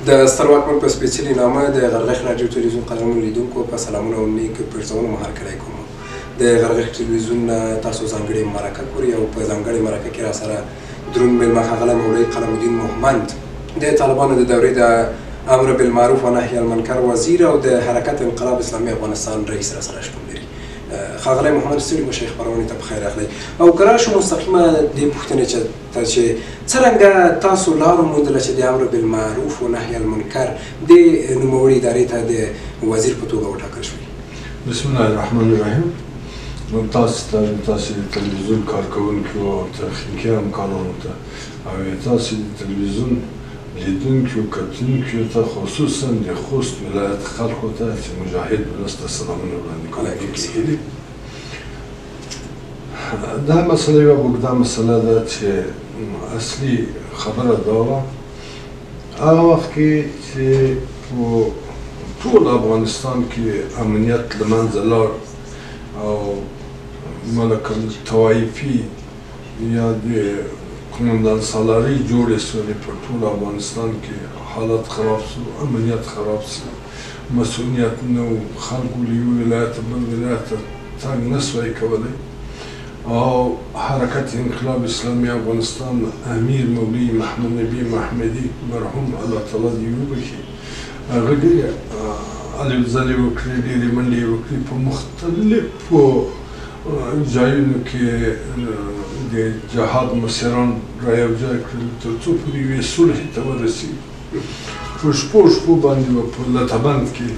د ستر واکمن په سپېڅلي نامه د غرغښت راډیو تلویزیون قدرمنو لیدونکو په سلامونه او نیک پرځونه مو هرکلی کوم. د غرغښت تلویزیون تاسو ځانګړې مرکه کوري او په ځانګړې مرکه کې راسره دروند میلمه ښاغلی مولوي قلم الدین مومند د طالبانو د دورې د امر بالمعروف و نهي المنکر وزیر او د حرکت انقلاب اسلامي افغانستان رئیس راسره شتون لري. ښاغلی محمد ستړي مه شئ، خپرونې ته پخیر راغلی. او که راشو مستقیمه دې پوښتنې ته چې څرنګه تاسو لاره وموندله چې د امر بالمعروف و نهي المنکر دې نوموړې ادارې ته د وزیر په توګه وټاکل شوي؟ بسم الله الرحمن الرحیم. تاسو تلویزیون کارکوونکو او تخنیکي همکارانو ته او تاسو د تلویزیون لیدونکو او کتونکو ته خصوصا د خوست ولایت خلکو ته چې مجاهد ولسته سلامونه وړاندې کوم. دا مسله یوه اوږده مسله ده چې اصلي خبره دا وه هغه وخت کې چې په ټول افغانستان کې امنیت له منځه لاړ او ملک الطوایفي یا د قومندان سالاري جوړې شولې په ټول افغانستان کې حالت خراب شو، امنیت خراب شو، مسؤلیت نه و، خلکو له یو ولایته بل ولایت ته تګ نه سوی کولی او حرکت انقلاب اسلامي افغانستان امیر مولوي محمد نبي محمدي مرحوم الله تعالی دې وبخښي هغه ډېرې الې ځلې وکړې، ډېرې منډې وکړې په مختلفو ځایونو کې د جهاد مسیران را یوځای کړل تر څو پورې یوې صلحې ته ورسېږي. په شپو باندې به په لټبند کې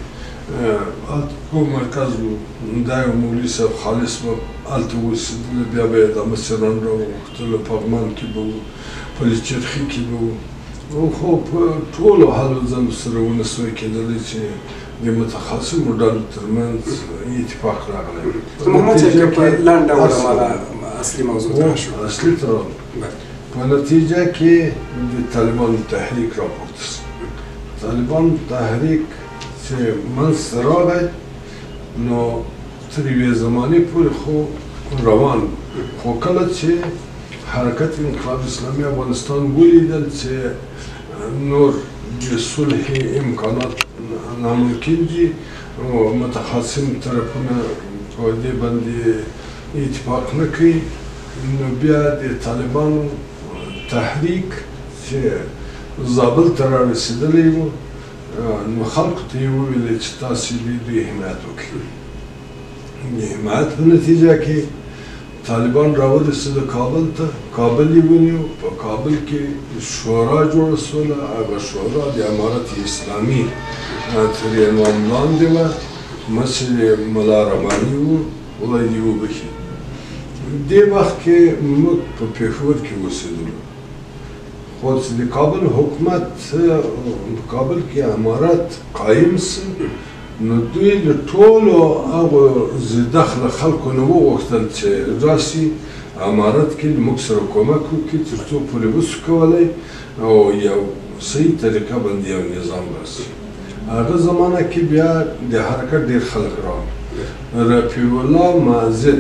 کوم مرکز و دا یو مولوي صاحب خالص به هلته اوسېدله، بیا به یې دا مسیران را وغوښتله، پغمان کې به وو، پلچرخي کې به وو، خو په ټولو هلو ځلو سره ونه سوی کېدلی چې د متخاصمو ډلو ترمنځ اتفاق راغلی. محمد صاحب په لنډ ډول هغه اصلي موضوع ته راشو. اصلي ته راغلو. په نتیجه کې د طالبانو تحریک راپورته شو. طالبانو تحریک چې منځته راغی نو تر یوې زمانې پورې خو روان خو کله چې حرکت انقلاب اسلامي افغانستان ولیدل چې نور د صلح امکانات ناممکن دي او متخاصم طرفونه په دې باندې اتفاق نه کوي نو بیا د طالبانو تحریک چې زابل ته رارسېدلی و نو خلکو ته یې وویل چې تاسې د دوی حمایت وکړئ. د حمایت په نتیجه کې طالبان راورسېده کابل ته، کابل یې ونیو، په کابل کې شورا جوړه سوله. هغه شورا د امارت اسلامي تر عنوان لاندې وه، مشر یې ملا رباني و، خدای دې وبخښي. دې وخت کې موږ په پېښور کې اوسېدلو خو چې د کابل حکومت په کابل کې امارت قایم سو نو دوی له ټولو هغو ضدخله خلکو نه وغوښتل چې راسي امارت کې موږ سره کومک وکړي تر څو پورې وسو کولی او یو صحیح طریقه باندې یو نظام راسي. هغه زمانه کې بیا د حرکت ډېر خلک راغلل. رفیع الله مازن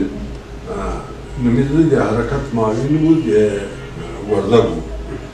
نومېده د حرکت معاون و، د وردګ و.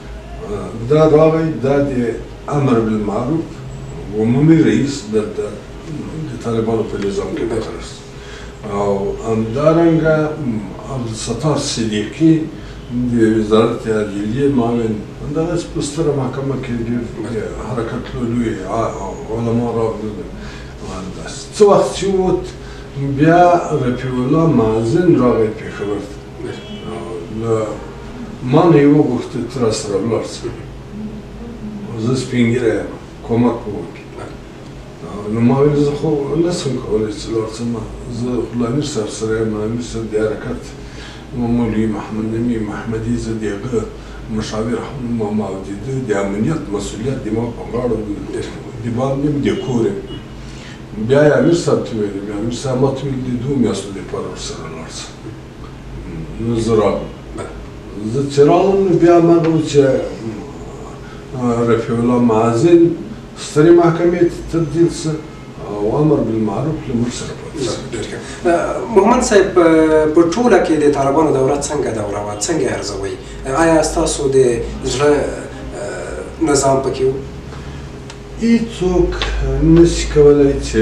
دا راغی، دا د امر بالمعروف عمومي رئیس دلته د طالبانو په نظام کې مقرر شو او همدارنګه عبدالستار صدیقي د وزارت عدلیې معاون، همدغسې په ستره محکمه کې ډېر حرکت لوی علما راغلل. څه وخت چې ووت بیا رفیع الله مازن راغی پېښور ته، له ما نه یې وغوښتل ته راسره ولاړ شې، زه سپین ږیری یم، کومک به وکړي. نو ما ویل زه خو نه شم کولی چې لاړ شم، زه خو له امیر صاحب سره یم، امیر صاحب د حرکت مولوي محمد نبي محمدي، زه د هغه مشاور هم یم او د ده د امنیت مسؤلیت د ما په غاړه د باندې یم، د کور یم. بیا یې امیر صاحب ته ویلې، بیا امیر صاحب ما ته ویل د 2 میاشتو دپاره ورسره لاړ شم. نو زه راغلم. زه چې راغلم نو بیا ما ویل چې رفیع الله مازن سترې محکمې ته تبدیل شو او امر بالمعروف له موږ سره پاتې شو. محمد صاحب په ټوله کې د طالبانو دوره څنګه دوره وه؟ څنګه یې ارزوئ؟ آیا ستاسو د زړه نظام پکې و؟ هیڅوک نشي کولی چې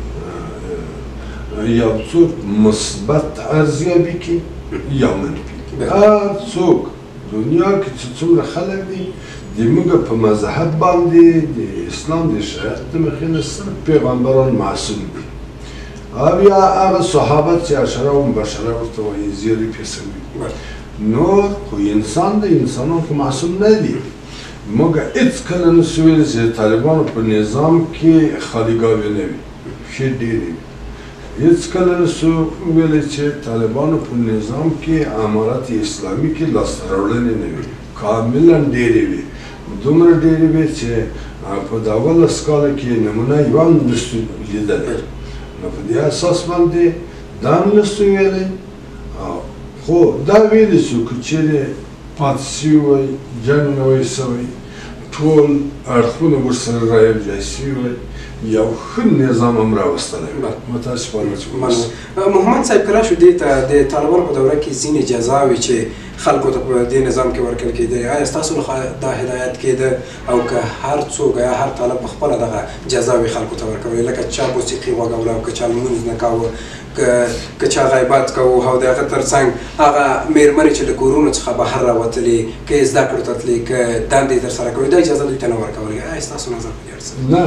یو څوک مثبت ارزیابي کړي یا منفي. هر څوک دنیا کې چې څومره خلک دي زموږ په مذهب باندې د اسلام د شریعت د مخې نه صرف پیغمبران معصوم دي او یا هغه صحابه چې اشره و مبشره ورته وایي زیري پیسوي. نور خو انسان دی، انسانان خو معصوم نه دي. موږ هېڅکله نشو ویلی چې د طالبانو په نظام کې خالیګاوې نه وي، ښې ډېرې وي. هېڅکله نشو ویلی چې طالبانو په نظام کې امارت اسلامي کې لاسته راوړنې نه وي، کاملا ډېرې وي، دومره ډېرې وي چې په د 18 کاله کې نمونه یو هم نشو لیدلی. نو په دې اساس باندې دا هم نشو ویلی. خو دا ویلی شو که چېرې پاتې شوي وی، جنګ نه وی شوی، ټول اړخونه ورسره رایوځای شوي وی، یو ښه نظام هم راوستلی وي. متاسفانه چې محمد صاحب که راشو دې ته د طالبانو په دوره کې ځینې جزاوې چې خلکو ته په دې نظام کې ورکړل کېدې، آیا ستاسو لخوا دا هدایت کېده او که هر څوک یا هر طالب په خپله دغه جزاوې خلکو ته ورکولې، لکه چا موسیقي غوږوله او که چا لمونځ نه کاوه، که چا غیبت کوو او د هغه تر څنګ هغه مېرمنې چې له کورونو څخه بهر راوتلې، که یې زده کړو ته تلې، که دندې یې ترسره کوي، دا اجازه دوی ته نه ورکولې. آیا ستاسو نظر په دې اړه څه؟ نه،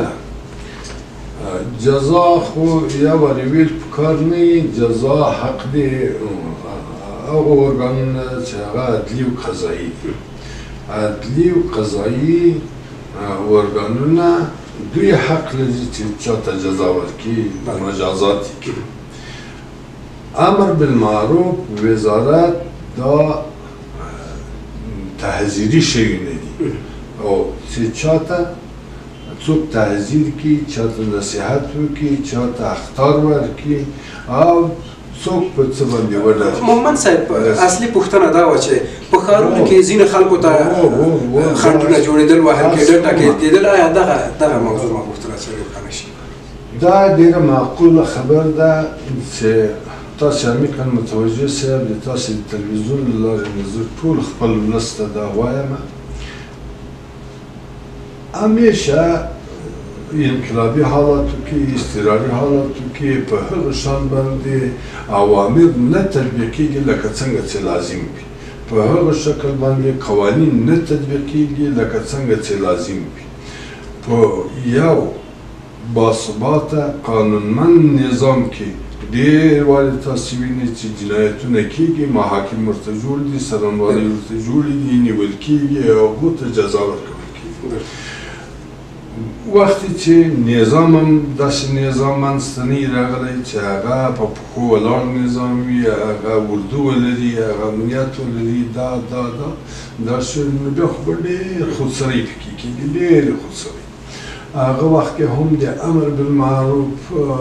جزا خو یا ورې ویل پکار نه وي. جزا حق دی هغو ارګانونه چې هغه عدلي او قضایي دي. عدلي او قضایي ارګانونه دوی حق لري چې چاته جزا ورکړي، مجازات یې کړي. امر بالمعروف وزارت دا تحذیري شیونه دي او چې چاته څوک تحذیر کړي، چاته نصیحت وکړي، چاته اخطار ورکړي او څوک په څه باندې وډاري. محمد صاحب اصلي پوښتنه دا وه چې په ښارونو کې ځینې خلکو ته خنډونه جوړېدل، وهل کېدل، ټکېد کېدل، آیا دغه موضوع ما غوښتله چې روښانه شي؟ دا ډېره معقوله خبر ده چې تاسې عمیقا متوجه صاحب د تاسې د تلویزیون له لارې نه زه ټول خپل ولس ته دا وایم، همیشه انقلابي حالاتو کې، اضطراري حالاتو کې په هغه شان باندې اوامر نه تطبیق کېږي لکه څنګه چې لازم وي، په هغه شکل باندې قوانین نه تطبیق کېږي لکه څنګه چې لازم وي. په یو باثباته قانونمند نظام کې ډېر وارې تاسې وینئ چې جنایتونه کېږي، محاکم ورته جوړ دي، څارنوالۍ ورته جوړې دي، نیول کېږي او هغو ته جزا ورکول کېږي. وختې چې نظام هم داسې نظام منځته نه وي راغلی چې هغه په پښو ولاړ نظام وي، هغه اردو ولري، هغه امنیت ولري، دا شی نو بیا خو به ډېر خودسرۍ پکې کېږي، ډېرې خودسرۍ. هغه وخت کې هم د امر بالمعروف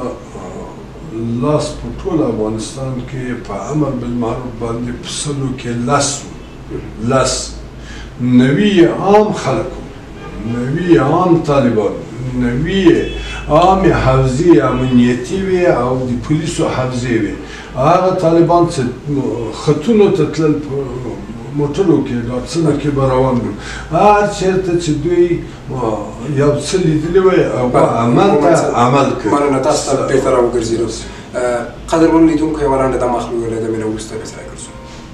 لاس په ټول افغانستان کې په امر بالمعروف باندې په سلو کې 10 نوي عام خلک، نوي عام طالبان، نوي عام حوزې امنیتي وي او د پولیسو حوزې وي. هغه طالبان چې خطونو ته تلل، په موټرو کې ډاټسنو کې به روان وو، هر چېرته چې دوی یو څه لیدلي وی او عمل ته عمل کوي. مننه، تاسو ته بېرته راوګرځېدو. قدرمنو لیدونکو، یوه لنډه دمه اخلو، له دمې نه وروسته بیا سره ګرځو.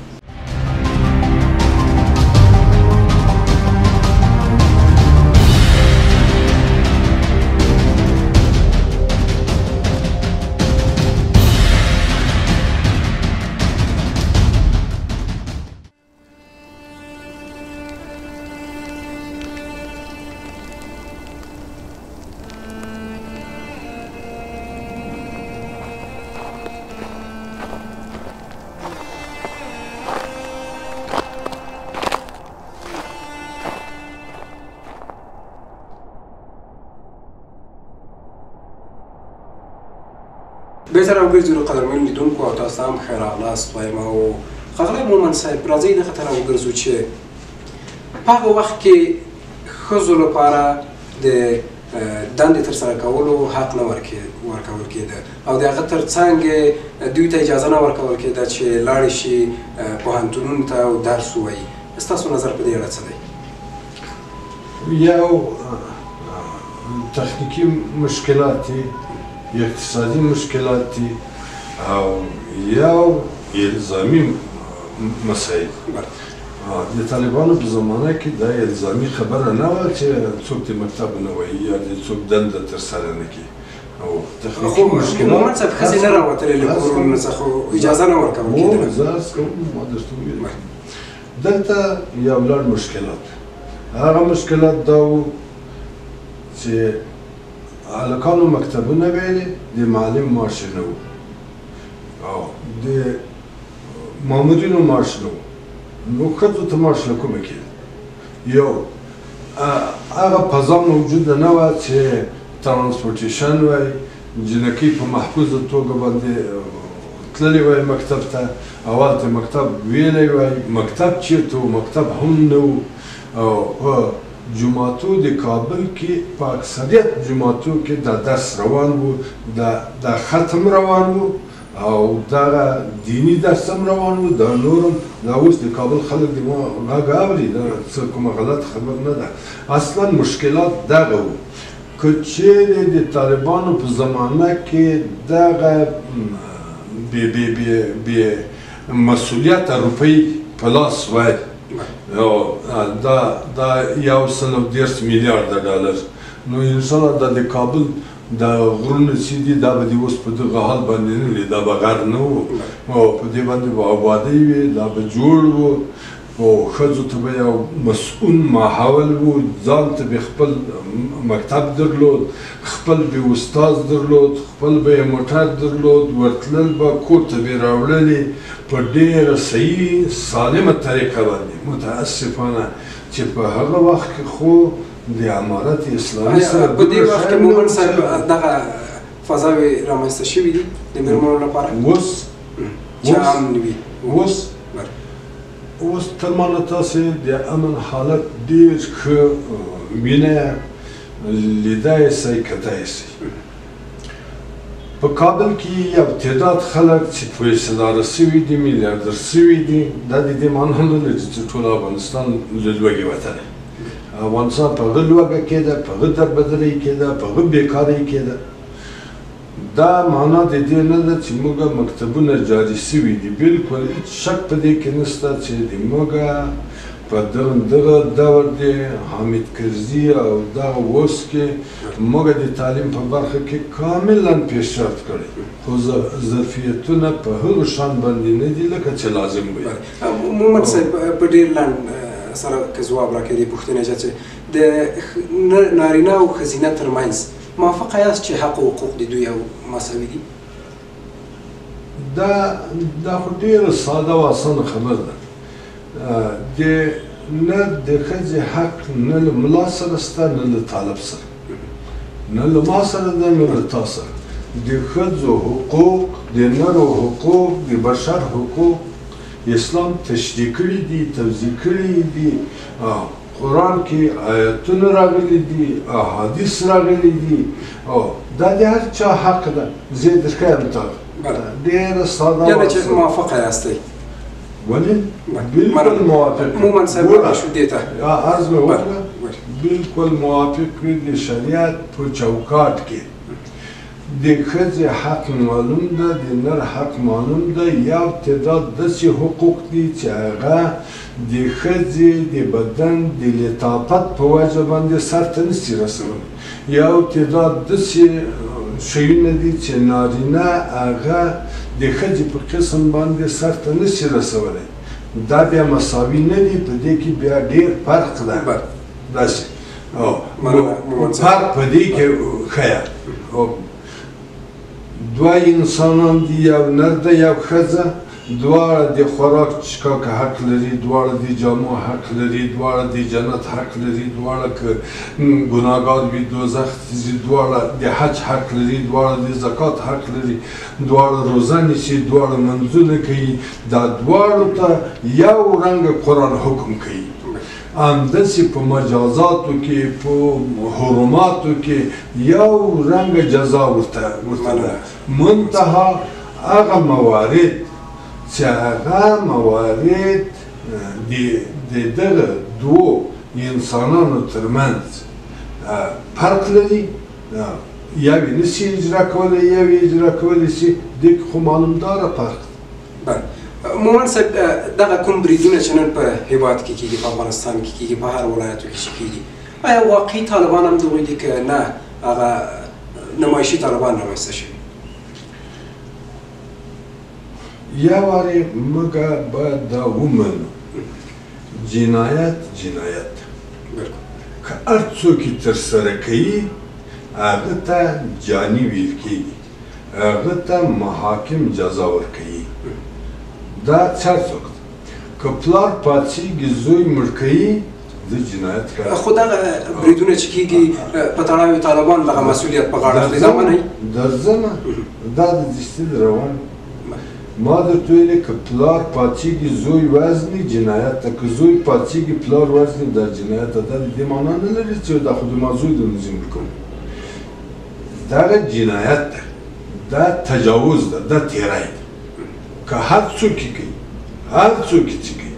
بېرته راوګرځېدو قدرمنو لیدونکو او تاسو ته هم ښه راغلاست وایم. او ښاغلی مومن صاحب، راځئ دغه ته راوګرځو چې په هغه وخت کې ښځو لپاره د دندې ترسره کولو حق نه ورکول کېده او د هغه تر څنګ دوی ته اجازه نه ورکول کېده چې لاړې شي پوهنتونونو ته او درس ووایي. ستاسو نظر په دې اړه څه دی؟ یو تخنیکی مشکلات دي اقتصادي مشکلات دي او یو الزامي مسایل د طالبانو په زمانه کې دا الزامي خبره نه وه چې څوک د مکتب نه وایي یا د څوک دنده ترسره نه کړي او تخنیکي مشکلات مومند صاحب ښځې نه راوتلې له کورونو څخه اجازه نه ورکول کېدله زه عرض کوم ما درته وویل دلته یو لوړ مشکلات هغه مشکلات دا و چې هلکانو مکتبونه ویلې د معلم معاش نه و او د مامورینو معاش نه و نو ښځو ته معاش له کومه کېده یو هغه فضا موجوده نه وه چې ترانسپورټیشن وای جنکۍ په محفوظه توګه باندې تللی وای مکتب ته اول ته مکتب ویلی وای مکتب چیرته و مکتب هم نه و او په جوماتو د کابل کې په اکثریت جوماتو کې دا درس روان و دا ختم روان و او دغه دیني درس هم روان و دا نورم دا اوس د کابل خلک د ما غږ اوري دا څه کومه غلط خبر نه ده اصلا مشکلات دغه و که چیرې د طالبانو په زمانه کې دغه بې مسؤلیته روپۍ په لاس وای دا 130 میلیارده ډالر نو انشاءالله دا د کابل دا غرونه چې دي دا به د اوس په دغه حال باندې نه وي دا به غر نه و او په دې باندې به آبادۍ وي دا به جوړ و او ښځو ته به یو مسؤل ماحول و ځان ته به خپل مکتب درلود خپل به استاد درلود خپل به یې موټر درلود ورتلل به کور ته به یې راوړلې په ډېره صحیح سالمه طریقه باندې متاسفانه چې په هغه وخت کې خو د امارت اسلامي سره په دې وخت کې مومند صاحب دغه فضاوې رامنځته شوي دي د مېرمنو لپاره اوس چې عام نه وي اوس تر مانه تاسې د امن حالت ډېر ښه وینئ لیدای سئ کتای سئ په کابل کې یو تعداد خلک چې پیسه‌داره سوي دي میلیاردر سوي دي دا د دې معنی نه لري چې ټول افغانستان له لوږې وتلی افغانستان په هغه لوږه کې ده په هغه دربدرۍ کې ده په هغه بېکارۍ کې ده دا معنا د دې نه ده چې موږ مکتبونه جاري سوي دي بلکل هېڅ شک په دې کې نشته چې د موږ په دغه دور د حامد کرزي او دغه اوس کې موږ د تعلیم په برخه کې کاملا پیشرفت کړی خو ظرفیتونه په هغه شان باندې نه دي لکه چې لازم وي مومند صاحب په ډېر لنډ سره که ځواب راکړې دې پوښتنې چې د نارینه او ښځینه ترمنځ موافقه یاست چې حق او حقوق د دوی یو مساوي دي دا خو ډېره ساده او اسانه خبره ده نه د ښځې حق نه له ملا سره شته نه له طالب سره نه له ما سره ده نه له تا سره د ښځو حقوق د نرو حقوق د بشر حقوق اسلام تشریح کړي دي توضیح کړي دي قرآن کې آیتونه راغلي دي احادیث راغلي دي او دا د هر چا حق ده زه یې درښیم ته ډېره ساده یعنې چې موافقه یاستئ ولې بالکل موافق مومند صاحب راشو دې ته عرض مې وکړه بالکل موافق د شریعت په چوکاټ کې د ښځې حق معلوم ده د نر حق معلوم ده یو تعداد داسې حقوق دي چې هغه د ښځې د بدن د لطافت په وجه باندې سرته نشي رسولی یو تعداد داسې شیونه دي چې نارینه هغه د ښځې په قسم باندې سرته نشي رسولی دا بیا مساوي نه دي په دې کې بیا ډېر فرق ده داسې فرق په دې کې ښیه دوه انسانان دي یو نر ده یو ښځه دواړه د خوراک څښاک حق لري دواړه د جامو حق لري دواړه د جنت حق لري دواړه که ګناهګار وي دوزخ ته ځي دواړه د حج حق لري دواړه د زکات حق لري دواړه روزه نیسي دواړه منځونه کوي دا دواړو ته یو رنګه قرآن حکم کوي همداسې په مجازاتو کې په حرماتو کې یو رنګه جزا ورته ده منتها هغه موارد چې هغه موارد د دغه دوو انسانانو ترمنځ فرق لري یوې نشي اجرا کولی یوې اجرا کولی شي دې کې خو معلومداره فرق بله مومن صاحب دغه کوم بریدونه چې نن په هېواد کې کېږي په افغانستان کې کېږي په هر ولایتو کې چې کېږي آیا واقعي طالبان هم دغوی دي که نه هغه نمایشي طالبان رامنځته شوي یا وارې موږ باید دا ومنو جنایت جنایت که هر څوک یې ترسره کوي هغه ته جاني ویل کېږي هغه ته محاکم جزا ورکوي دا هر څوک که پلار پاڅېږي زوی مړ کوي د جنایت کار خو دغه بریدونه چې کېږي په تړاو طالبان دغه مسؤلیت په غاړه اخلي دا منئ درځمه دا د دستي روان ما درته ویلې که پلار پاڅېږي زوی وزني جنایت ده که زوی پاڅېږي پلار وزني دا جنایت ده دا د دې معنا نه لري چې دا خو د ما زوی د نظم کوم دغه جنایت ده دا تجاوز ده دا تیری ده که هر څوک یې کوي هر څوک یې چې کوي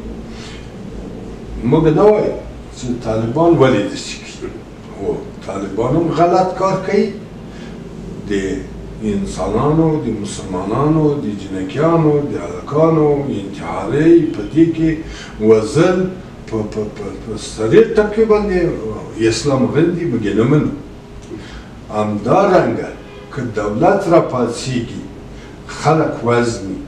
موږ نه وایو چې طالبان ولې داسې کوي هو طالبان هم غلط کار کوي د انسانانو د مسلمانانو د جنکیانو د هلکانو انتحارۍ په دې کې وزل په سرې ټکې باندې اسلام غندي موږ یې نه منو همدارنګه که دولت راپاڅېږي خلک وزني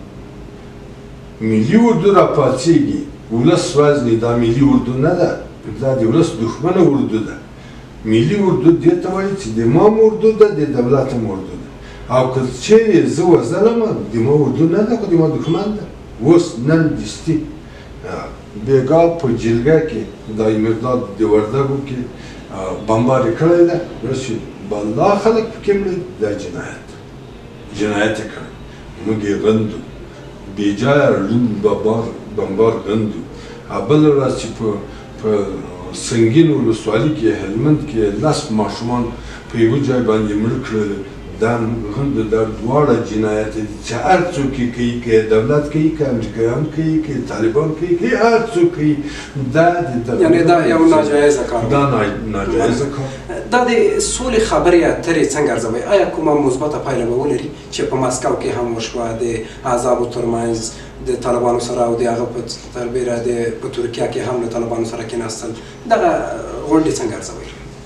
ملي اردو راپاڅېږي ولس وزني دا ملي اردو نه ده دا د ولس دښمنه اردو ده ملي اردو دې ته وایي چې د ما هم اردو ده د دولت هم اردو ده او که چیرې زه وزلم د ما اردو نه ده خو د ما دښمن ده اوس نن دستي بېګا په جلګه کې دا مقدار د وردګو کې بمباري کړی ده رسي بالله خلک پکې مړه دا جنایت جنایت یې کړی موږ یې غندو بېجایه ړوند بمبار غندو بله ورځ چې په سنګین ولسوالي کې هلمند کې 10 ماشومان په یوه ځای باندې مړه کړل دا غندو دا دواړه جنایت دي چې هر څوک یې کوي که دولت کوي که امریکایان کوي که طالبان کوي که هر څوک کوي دا یعنې دا یو ناجایزه کار دا ناجایزه کار دا د سولې خبرې اترې څنګه ارزوئ آیا کومه مثبته پایله به ولري چې په مسکو کې هم وشوه د احزابو ترمنځ د طالبانو سره او د هغه په تربیره په ترکیه کې هم له طالبانو سره کېناستل دغه غونډې څنګه ارزوئ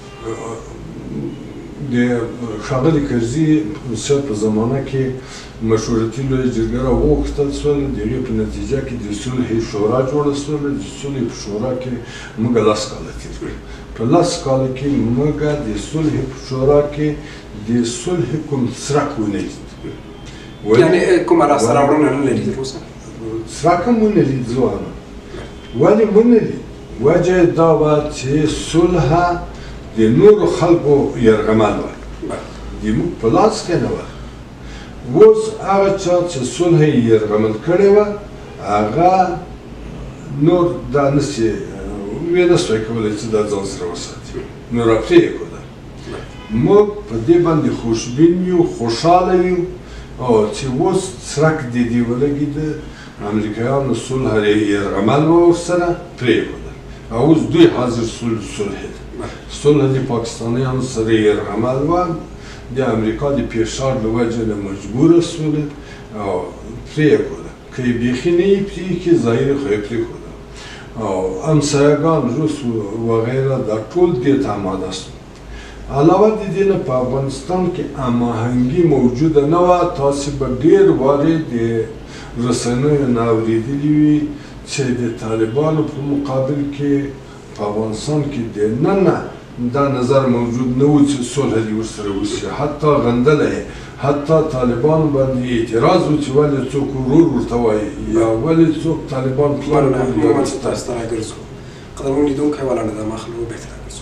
د ښاغلي کرزي صاحب په زمانه کې مشورتي لویه جرګه راوغوښتل سول د هغې په نتیجه کې د صلحې شورا جوړه سوله د صلحې په شورا کې موږ 10 کاله تېر کړل په 10 کاله کې موږ د صلحې په شورا کې د صلحې کوم څرک ونه لید یعنې کومه لاسته راوړنه نه لري تر اوسه څرک هم ونه لید ځوانه ولې ونه لید وجه یې دا وه چې صلح د نورو خلکو یرغمل وه د موږ په لاس کې نه وه اوس هغه چا چې صلح یې یرغمل کړې وه هغه نور دا نسي ویې نه سوی کولی چې دا ځان سره وساتي نو راپرېښوده موږ په دې باندې خوشبین یو خوشحاله یو چې اوس څرک د دې ولګېده امریکایانو صلح یرغمل وه ورسره پرېښوده او اوس دوی حاضر صلح ده صلح د پاکستانیانو سره یرغمل وه د امریکا د فشار له وجې نه مجبوره سوله او پرېښوده که یې بیخي نه یې پرېښي ظاهري خو یې پرېښوده او همسایګان روس وغیره دا ټول دې ته اماده سول علاوه د دې نه په افغانستان کې هماهنګي موجوده نه وه تاسې به ډېر وارې د رسنیو نه اورېدلي وي چې د طالبانو په مقابل کې په افغانستان کې دننه دا نظر موجود نه و چې صلح دې ورسره وشي حتی غندلی حتی طالبانو باندې اعتراض و چې ولې څوک ورور ورته وایي یا ولې څوک طالبان پلان مومن صاحب تاسو ته راګرځو قدرمن لیدونکی ولاړه ده مخلو بېرته راګرځو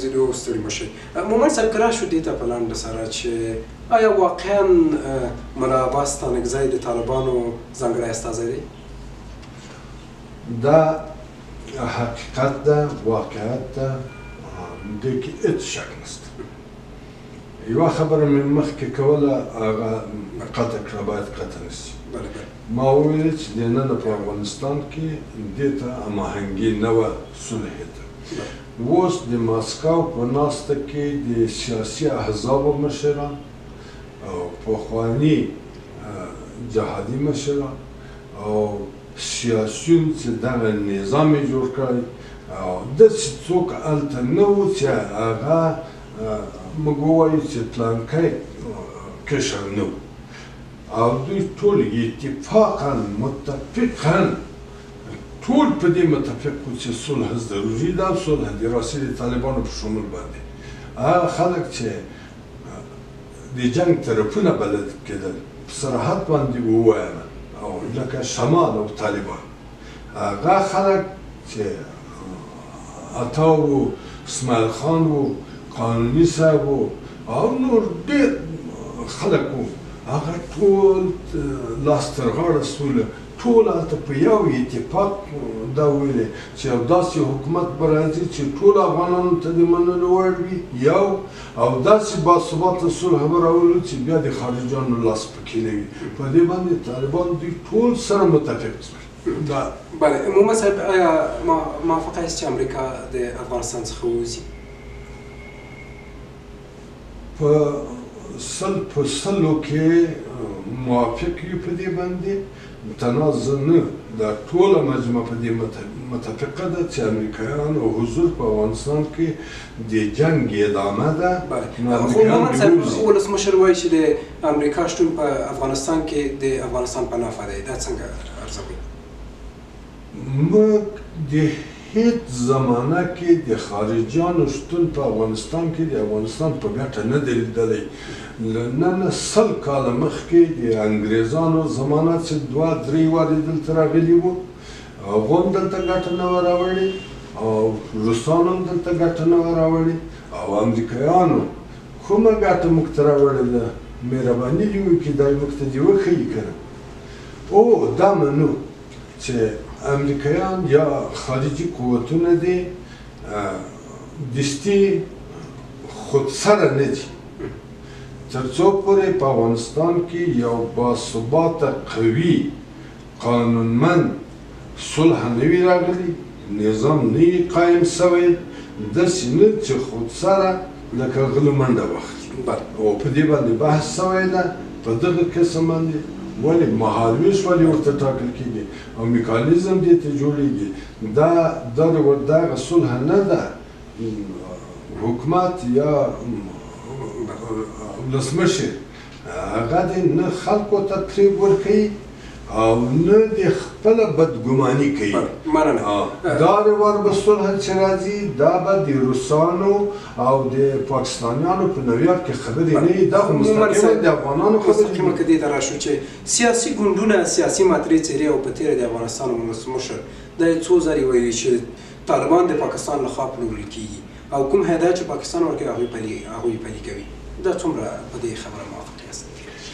لیدو ستړي مه شئ. مومند صاحب که راشو دې ته په لنډه سره چې آیا واقعا ملا عباس ستانکزی د طالبانو ځانګړی استازی دی؟ دا حقیقت ده، واقعیت ده، دې کې هېڅ شک نشته. یوه خبره مې مخکې کوله هغه قطع کړه، باید قطع نه شي. ما وویل چې دننه په افغانستان کې دې ته هماهنګي نه وه، صلح ته. اوس د ماسکو په ناسته کې د سیاسي احزابو مشران او پخواني جهادي مشران او سیاسیون چې دغه نظام یې جوړ کړی او داسې څوک هلته نه وو چې هغه موږ ووایو چې پلانکی کشر نه وو او دوی ټول اتفاقا متفقا ټول په دې متفق وو چې صلح ضروري ده او صلح د راسي د طالبانو په شمول باندې هغه خلک چې د جنګ طرفونه بلد کېدل په صراحت باندې ووایم او لکه شمال او طالبان هغه خلک چې عطا وو، اسماعیل خان وو، قانوني صاحب وو او نور ډېر خلک وو، هغه ټول لاس تر غاړه سوله ټول هلته په یو اتفاق دا ویلې چې یو داسې حکومت به راځي چې ټول افغانانو ته د منلو وړ وي یو او داسې باثباته صلح به راولو چې بیا د خارجیانو لاس پکې نه وي. په دې باندې طالبان دوی ټول سره متفق شول. بله مومند صاحب آیا موافقه یاست چې امریکا د افغانستان څخه ووځي؟ په سلو کې موافق یو په دې باندې تنازع نه، دا ټوله مجموعه په دې متفقه ده چې امریکایان او حضور په افغانستان کې د جنګ ادامه ده. خو مومند صاحب ولسمشر وایي چې د امریکا شتون په افغانستان کې د افغانستان په نفع دی، دا څنګه ارزوي؟ موږ د هیڅ زمانه کې د خارجیانو شتون په افغانستان کې د افغانستان په ګټه نه دی لیدلی. له نن 100 کاله مخکې د انګریزانو زمانه چې 2-3 وارې دلته راغلي وو، هغو هم دلته ګټه نه وه راوړې او روسانو هم دلته ګټه نه وه راوړې او امریکایانو کومه ګټه موږ ته راوړې ده؟ مهرباني دې وکړي دا موږ ته دې وښیي که نه. او دا منو چې امریکایان یا خارجي قوتونه دي دستي خودسره نه دي تر څو پورې په افغانستان کې یو باثباته قوي قانونمند صلح نه وي راغلی، نظام نه وي قایم سوی، داسې نه چې خودسره لکه غله منډه واخلي. او په دې باندې بحث سوی ده په دغه قسم باندې ولې مهالویش ولې ورته ټاکل کېږي او میکانیزم دې ته جوړېږي. دا دغه صلح نه ده، حکومت یا ولسمشر هغه دې نه خلکو ته ترېب ورکوي او نه دې خپله بدګماني کوي. دا د ور به صلح چې راځي دا به د روسانو او د پاکستانیانو په نویارک کې خبرې نه وي، دا خو مستقیما د افغانانو خبرې دي. مستقیما که دې ته راشو چې سیاسي ګوندونه، سیاسي ماترې څېرې او په تېره د افغانستان ولسمشر دا یې څو ځلې ویلي چې طالبان د پاکستان لخوا پلورل کېږي او کوم هدایت چې پاکستان ورکوي هغوی پلي کوي. دا څومره په دې خبره موافق یاست؟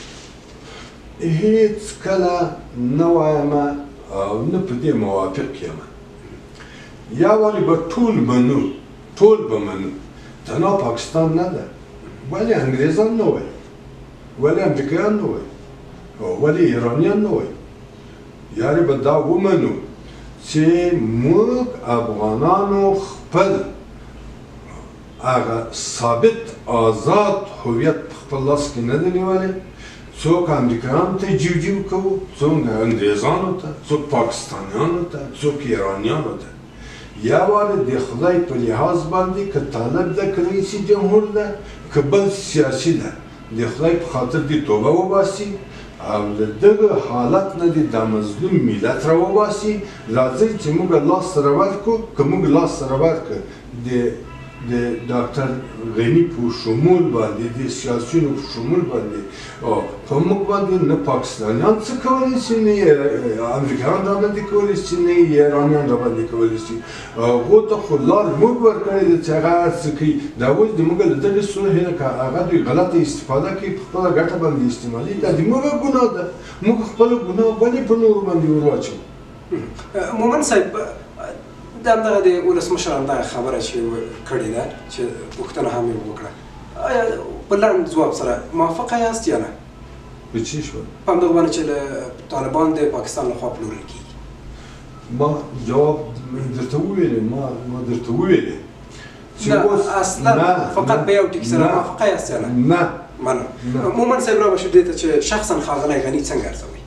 هیڅ کله نه وایم او نه په دې موافق یم. یا ولې به ټول منو، ټول به منو، تنها پاکستان نه ده، ولې انګریزان نه وایي، ولې امریکایان نه وایي، ولې ایرانیان نه وایي. یعنې به دا ومنو چې موږ افغانانو خپل هغه ثابت آزاد هویت په خپل لاس کې نه دی نیولی، څوک امریکایانو ته جیو کوو، څوک انګریزانو ته، څوک پاکستانیانو ته، څوک ایرانیانو ته. یا وارې د خدای په لحاظ باندې که طالب ده، که رئیس جمهور ده، که بل سیاسي ده، د خدای په خاطر دې توبه وباسي او له دغه حالت نه دې دا مظلوم ملت راوباسي. راځئ چې موږ لاس سره ورکړو، که موږ لاس سره ورکړو د د ډاکټر غني په شمول باندې د سیاسیونو په شمول باندې په موږ باندې نه پاکستانیان څه کولی شي نه امریکایان راباندې کولی شي نه ایرانیان راباندې کولی شي هغو ته خو لار موږ ورکړې ده چې هغه هر څه کوي دا اوس د موږ له دغې صلحې نه که هغه دوی غلطه استفاده کوي په خپله ګټه باندې استعمالوي دا د موږ ګناه ده موږ خپله ګناه ولې په نورو باندې ور واچوو مومن صاحب دا همدغه د ولسمشر همدغه خبره چې کړې ده چې پوښتنه هم یې وکړه آیا په لنډ ځواب سره موافقه یاست یا نه په څه شول په همدغه باندې چې طالبان د پاکستان لخوا پلورل کېږي ما جواب درته وویلې ما درته وویلې نه اصلا فقط په یو ټکي سره موافقه یاست یا نه نه منم مومن صاحب را بشو دې ته چې شخصا ښاغلی غني څنګه ارزوي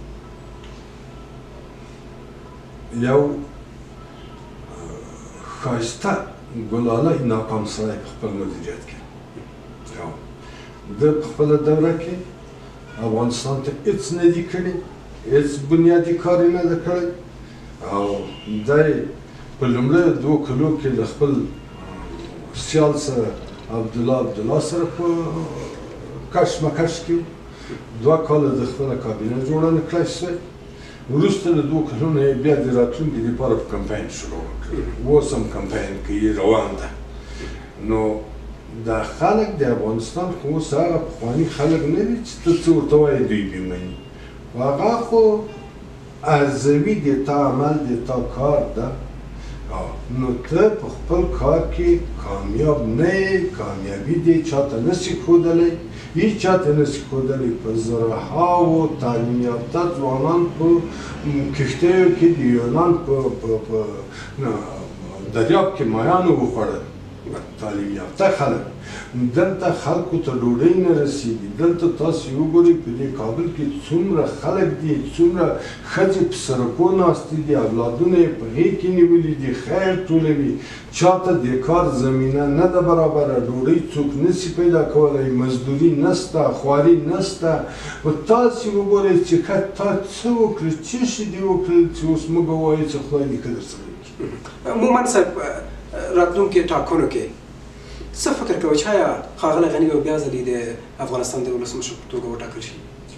یو ښایسته ګلالی ناکام سړی په خپل مدیریت کې ده په خپله دوره کې افغانستان ته هېڅ نه دي کړي هېڅ بنیادي کار یې نه ده کړی او دی په لومړیو 2 کلو کې له خپل سیال سره عبدالله سره په کشمکش کې 2 کاله د خپله کابینه جوړه نه کړی شوی وروسته له 2 کلونو یې بیا د راتلونکي دپاره په کمپاین شروع وکړ اوس هم کمپاین کوي روان ده نو دا خلک د افغانستان خو اوس هغه پخواني خلک نه دي چې ته څه ورته وایې دوی بېمني هغه خو ارزوي د تا عمل د تا کار ده نو ته په خپل کار کې کامیاب نه یې کامیابي دې چاته نسي ښودلی هیچ چاته نسي ښودلی په زرهاوو تعلیم یافته ځوانان په کښتیو کې د یونان په دریاب کې مایانو وخوړل تعلیم یافته خلک دلته خلکو ته ډوډۍ نه رسېږي دلته تاسو وګورئ په دې کابل کې څومره خلک دي څومره ښځې په سړکو ناستې دي اولادونه یې په غېږ کې نیولي دي خیر ټولوي چاته د کار زمینه نه ده برابره ډوډۍ څوک نسي پیدا کولی مزدوري نسته خواري نسته تاسې وګورئ چې که تا څه وکړل څه شي دې وکړل چې اوس موږ ووایو چې خدای دې ښه درسره وکړي مومن صاحب راتلونکي ټاکنو کې څه فکر کوئ چې آیا ښاغلی غني به بیا ځلې د افغانستان د ولسمشر په توګه وټاکل شي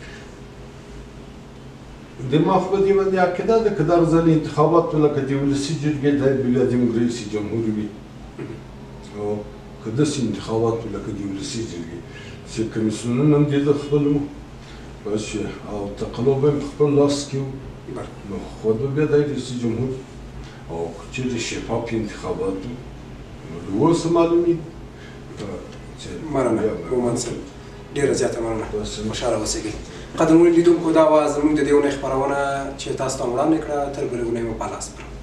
د ما خو په دې باندې عقیده ده که دغه ځل انتخابات لکه د ولسي جرګې دی بیا دیموکراسي جمهور وي او که داسې انتخابات لکه د ولسي جرګې چې کمیسیونونه هم دې د خپل وو بس او تقلب هم په خپل لاس کې وو نو خود به بیا دی رئیس جمهور او که چیرې شفاف انتخابات وو نو اوس معلومېږي مننه مومن صاحب ډېره زیاته مننه خوشحاله اوسئ قدرمنو لیدونکو دا وه زموږ د دې اونۍ خپرونه چې تاسو ته وړاندې کړه تر بلې اونۍ مو په لاس